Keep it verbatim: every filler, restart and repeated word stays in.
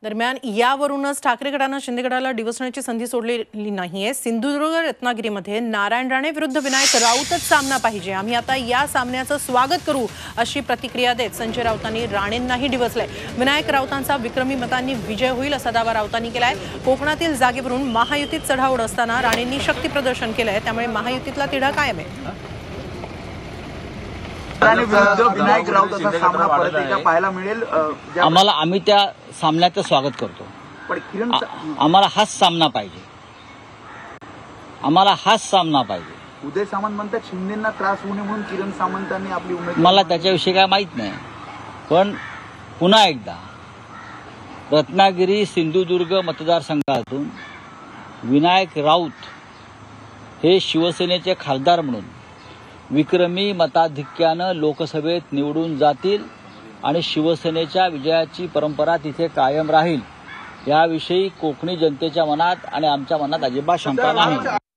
दरम्यान यावरूनच ठाकरे गटानं शिंदे गटाला डिवचण्याची संधी सोडलेली नाहीये। सिंधुदुर्ग रत्नागिरीमध्ये नारायण राणे विरुद्ध विनायक राऊतच सामना पाहिजे, आम्ही आता या सामन्याचं स्वागत करू अशी प्रतिक्रिया देत संजय राऊतांनी राणेंनाही डिवचलंय। विनायक राऊतांचा विक्रमी मतांनी विजय होईल असा दावा राऊतांनी केलाय। कोकणातील जागेवरून महायुतीत चढाओढ असताना राणेंनी शक्ती प्रदर्शन केलंय, त्यामुळे महायुतीतला तिढा कायम आहे। विनायक राऊतांचा सामना परत एकदा पाहायला मिळेल। आम्हाला आम्ही त्या सामन्याचं स्वागत करतो, पण किरण आम्हाला हाच सामना पाहिजे, आम्हाला हाच सामना पाहिजे। उदय सामंत म्हणतात शिंदेंना त्रास होऊ नये म्हणून किरण सामंतांनी आपली उमेदवारी। मला त्याच्याविषयी काय माहित नाही, पण पुन्हा एकदा रत्नागिरी सिंधुदुर्ग मतदारसंघातून विनायक राऊत हे शिवसेनेचे खासदार म्हणून विक्रमी मताधिक्यानं लोकसभेत निवडून जातील आणि शिवसेनेच्या विजयाची परंपरा तिथे कायम राहील, याविषयी कोकणी जनतेच्या मनात आणि आमच्या मनात अजिबात शंका नाही।